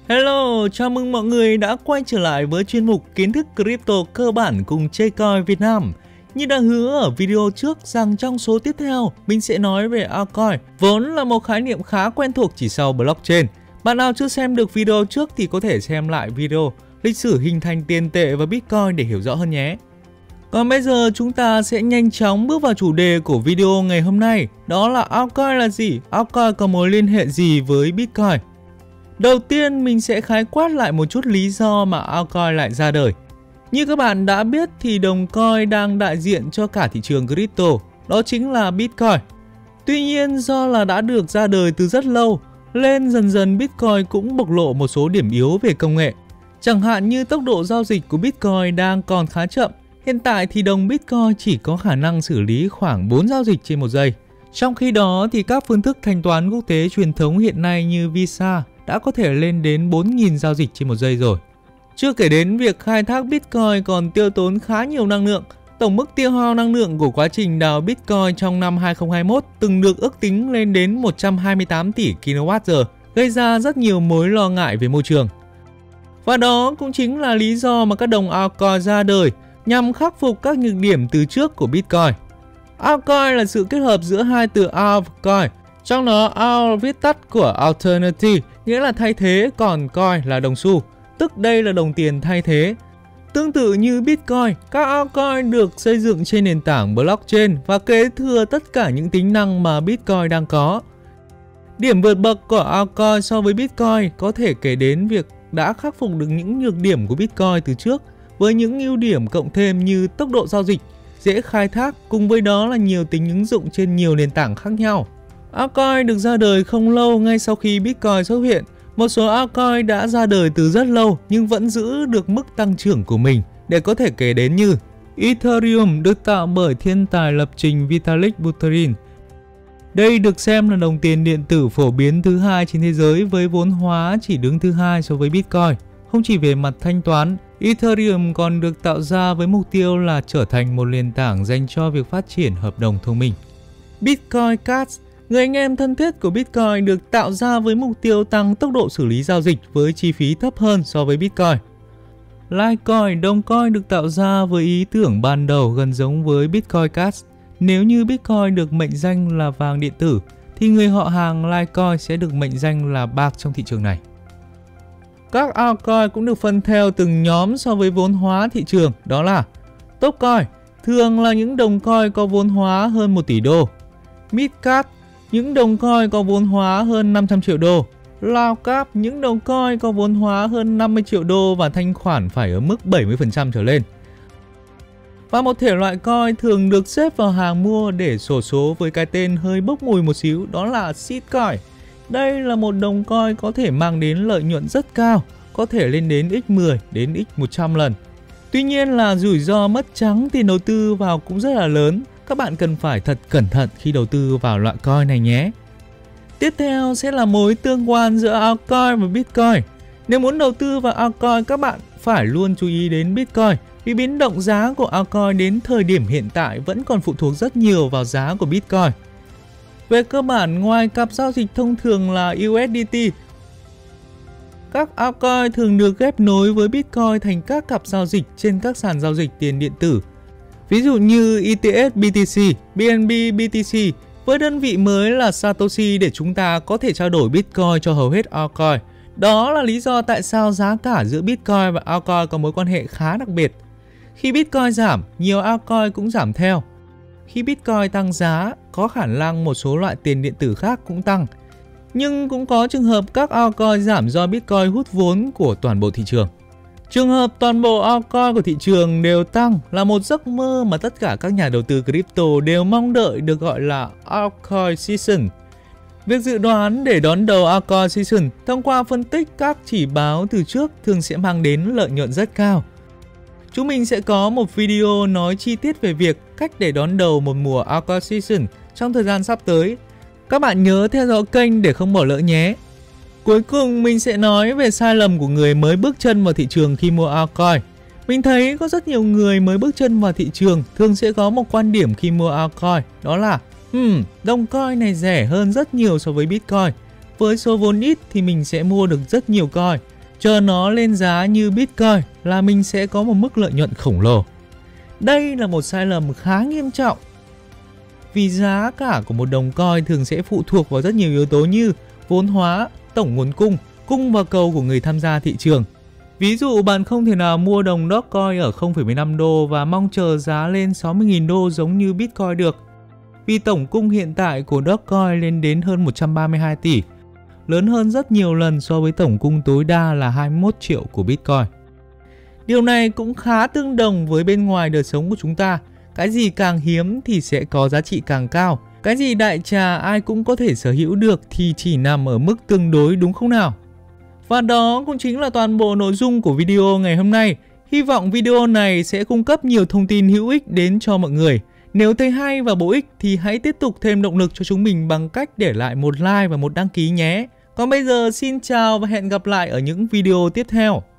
Hello, chào mừng mọi người đã quay trở lại với chuyên mục kiến thức crypto cơ bản cùng Chơi.Coin Việt Nam. Như đã hứa ở video trước rằng trong số tiếp theo mình sẽ nói về altcoin, vốn là một khái niệm khá quen thuộc chỉ sau blockchain. Bạn nào chưa xem được video trước thì có thể xem lại video lịch sử hình thành tiền tệ và Bitcoin để hiểu rõ hơn nhé. Còn bây giờ chúng ta sẽ nhanh chóng bước vào chủ đề của video ngày hôm nay, đó là altcoin là gì, altcoin có mối liên hệ gì với Bitcoin. Đầu tiên mình sẽ khái quát lại một chút lý do mà altcoin lại ra đời. Như các bạn đã biết thì đồng coin đang đại diện cho cả thị trường crypto, đó chính là Bitcoin. Tuy nhiên do là đã được ra đời từ rất lâu, nên dần dần Bitcoin cũng bộc lộ một số điểm yếu về công nghệ. Chẳng hạn như tốc độ giao dịch của Bitcoin đang còn khá chậm. Hiện tại thì đồng Bitcoin chỉ có khả năng xử lý khoảng 4 giao dịch trên một giây. Trong khi đó thì các phương thức thanh toán quốc tế truyền thống hiện nay như Visa đã có thể lên đến 4.000 giao dịch trên một giây rồi. Chưa kể đến việc khai thác Bitcoin còn tiêu tốn khá nhiều năng lượng. Tổng mức tiêu hao năng lượng của quá trình đào Bitcoin trong năm 2021 từng được ước tính lên đến 128 tỷ kWh, gây ra rất nhiều mối lo ngại về môi trường. Và đó cũng chính là lý do mà các đồng altcoin ra đời nhằm khắc phục các nhược điểm từ trước của Bitcoin. Altcoin là sự kết hợp giữa hai từ alt và coin, trong đó alt viết tắt của alternative, nghĩa là thay thế, còn coin là đồng xu, tức đây là đồng tiền thay thế. Tương tự như Bitcoin, các altcoin được xây dựng trên nền tảng blockchain và kế thừa tất cả những tính năng mà Bitcoin đang có. Điểm vượt bậc của altcoin so với Bitcoin có thể kể đến việc đã khắc phục được những nhược điểm của Bitcoin từ trước, với những ưu điểm cộng thêm như tốc độ giao dịch, dễ khai thác, cùng với đó là nhiều tính ứng dụng trên nhiều nền tảng khác nhau. Altcoin được ra đời không lâu ngay sau khi Bitcoin xuất hiện. Một số altcoin đã ra đời từ rất lâu nhưng vẫn giữ được mức tăng trưởng của mình, để có thể kể đến như Ethereum được tạo bởi thiên tài lập trình Vitalik Buterin. Đây được xem là đồng tiền điện tử phổ biến thứ hai trên thế giới với vốn hóa chỉ đứng thứ hai so với Bitcoin. Không chỉ về mặt thanh toán, Ethereum còn được tạo ra với mục tiêu là trở thành một nền tảng dành cho việc phát triển hợp đồng thông minh. Bitcoin Cash, người anh em thân thiết của Bitcoin, được tạo ra với mục tiêu tăng tốc độ xử lý giao dịch với chi phí thấp hơn so với Bitcoin. Litecoin, đồng coin được tạo ra với ý tưởng ban đầu gần giống với Bitcoin Cash. Nếu như Bitcoin được mệnh danh là vàng điện tử, thì người họ hàng Litecoin sẽ được mệnh danh là bạc trong thị trường này. Các altcoin cũng được phân theo từng nhóm so với vốn hóa thị trường, đó là top coin, thường là những đồng coin có vốn hóa hơn 1 tỷ đô. Mid cap, những đồng coin có vốn hóa hơn 500 triệu đô. Low cap, những đồng coin có vốn hóa hơn 50 triệu đô và thanh khoản phải ở mức 70% trở lên. Và một thể loại coin thường được xếp vào hàng mua để xổ số với cái tên hơi bốc mùi một xíu, đó là seed coin. Đây là một đồng coin có thể mang đến lợi nhuận rất cao, có thể lên đến x10 đến x100 lần. Tuy nhiên là rủi ro mất trắng tiền đầu tư vào cũng rất là lớn. Các bạn cần phải thật cẩn thận khi đầu tư vào loại coin này nhé. Tiếp theo sẽ là mối tương quan giữa altcoin và Bitcoin. Nếu muốn đầu tư vào altcoin, các bạn phải luôn chú ý đến Bitcoin, vì biến động giá của altcoin đến thời điểm hiện tại vẫn còn phụ thuộc rất nhiều vào giá của Bitcoin. Về cơ bản, ngoài cặp giao dịch thông thường là USDT, các altcoin thường được ghép nối với Bitcoin thành các cặp giao dịch trên các sàn giao dịch tiền điện tử. Ví dụ như ETH BTC, BNB BTC với đơn vị mới là Satoshi để chúng ta có thể trao đổi Bitcoin cho hầu hết altcoin. Đó là lý do tại sao giá cả giữa Bitcoin và altcoin có mối quan hệ khá đặc biệt. Khi Bitcoin giảm, nhiều altcoin cũng giảm theo. Khi Bitcoin tăng giá, có khả năng một số loại tiền điện tử khác cũng tăng. Nhưng cũng có trường hợp các altcoin giảm do Bitcoin hút vốn của toàn bộ thị trường. Trường hợp toàn bộ altcoin của thị trường đều tăng là một giấc mơ mà tất cả các nhà đầu tư crypto đều mong đợi, được gọi là altcoin season. Việc dự đoán để đón đầu altcoin season thông qua phân tích các chỉ báo từ trước thường sẽ mang đến lợi nhuận rất cao. Chúng mình sẽ có một video nói chi tiết về việc cách để đón đầu một mùa altcoin season trong thời gian sắp tới. Các bạn nhớ theo dõi kênh để không bỏ lỡ nhé. Cuối cùng mình sẽ nói về sai lầm của người mới bước chân vào thị trường khi mua altcoin. Mình thấy có rất nhiều người mới bước chân vào thị trường thường sẽ có một quan điểm khi mua altcoin, đó là đồng coin này rẻ hơn rất nhiều so với Bitcoin. Với số vốn ít thì mình sẽ mua được rất nhiều coin. chờ nó lên giá như Bitcoin là mình sẽ có một mức lợi nhuận khổng lồ. Đây là một sai lầm khá nghiêm trọng. Vì giá cả của một đồng coin thường sẽ phụ thuộc vào rất nhiều yếu tố như vốn hóa, tổng nguồn cung và cầu của người tham gia thị trường. Ví dụ bạn không thể nào mua đồng Dogecoin ở 0,15 đô và mong chờ giá lên 60.000 đô giống như Bitcoin được. Vì tổng cung hiện tại của Dogecoin lên đến hơn 132 tỷ, lớn hơn rất nhiều lần so với tổng cung tối đa là 21 triệu của Bitcoin. Điều này cũng khá tương đồng với bên ngoài đời sống của chúng ta. Cái gì càng hiếm thì sẽ có giá trị càng cao. Cái gì đại trà ai cũng có thể sở hữu được thì chỉ nằm ở mức tương đối, đúng không nào? Và đó cũng chính là toàn bộ nội dung của video ngày hôm nay. Hy vọng video này sẽ cung cấp nhiều thông tin hữu ích đến cho mọi người. Nếu thấy hay và bổ ích thì hãy tiếp tục thêm động lực cho chúng mình bằng cách để lại một like và một đăng ký nhé. Còn bây giờ xin chào và hẹn gặp lại ở những video tiếp theo.